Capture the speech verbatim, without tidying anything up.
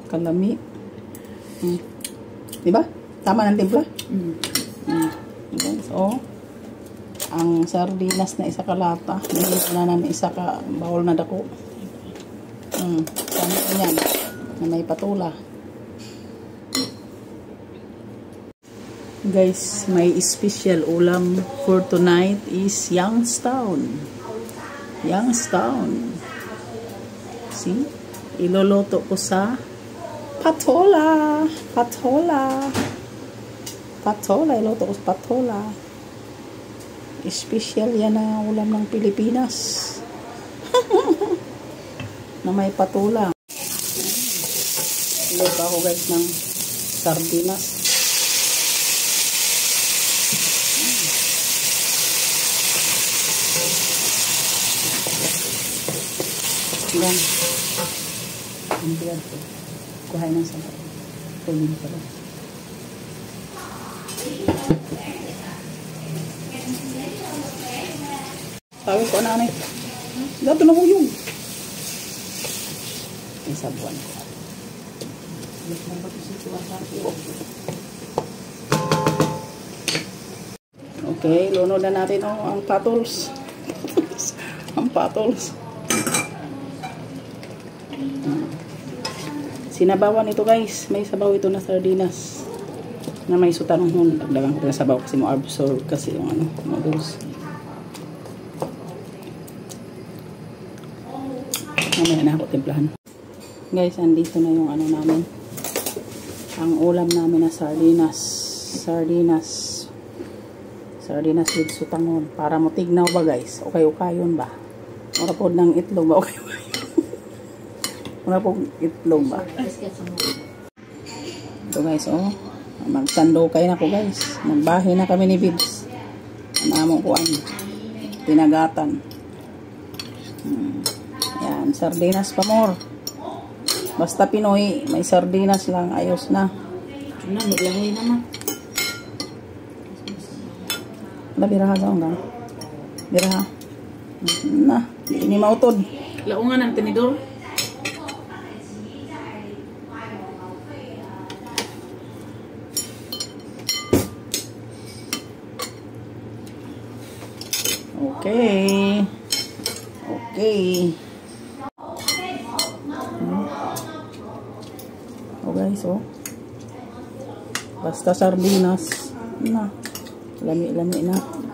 Kalami. Hmm. Diba? Tama ng timpla? Mm. Hmm. Okay, so, ang sardinas na isa ka lata. Nilito na ng isa ka bawal na dako. Hmm. Tama ko yan. Na may patula. Guys, may special ulam for tonight is Youngstown. Youngstown. See? Iloloto ko sa patola. Patola. Patola. Iloloto ko sa patola. Special yan na ulam ng Pilipinas. Na may patola. Iloloto ako guys ng sardinas. Yan. Ang biyan ko. Kuhain ng sabat. Kunin ko lang. Tawin ko na anay. Dato na huyong. Ang sabuan ko. Okay, lunod na natin oh, ang patols. Ang patols. Sinabawan ito guys. May sabaw ito na sardinas. Na may sutanong. Dagdagan ko na sabaw kasi mo absorb kasi yung ano, noodles. Mamaya na ako timplahan. Guys, andito na yung ano namin. Ang ulam namin na sardinas. Sardinas. Sardinas with sutangon. Para mo tignaw ba guys? Okay-ukayon ba? Mura po ng itlog ba? Okay-ukayon. Muna pong itlog ba? Ito guys, oh. Magsando kayo na ko guys. Nagbahay na kami ni Bibs. Ano ko ano. Tinagatan. Hmm. Yan, sardinas pa more. Basta Pinoy, may sardinas lang. Ayos na. Ano, naglahay naman. Wala, biraha daw hanggang. Biraha. Na, hindi mautod. Laungan ng tinidor. Okay. Okay. Hmm. Oh guys, oh. Basta sardinas. Na. Lami-lami na.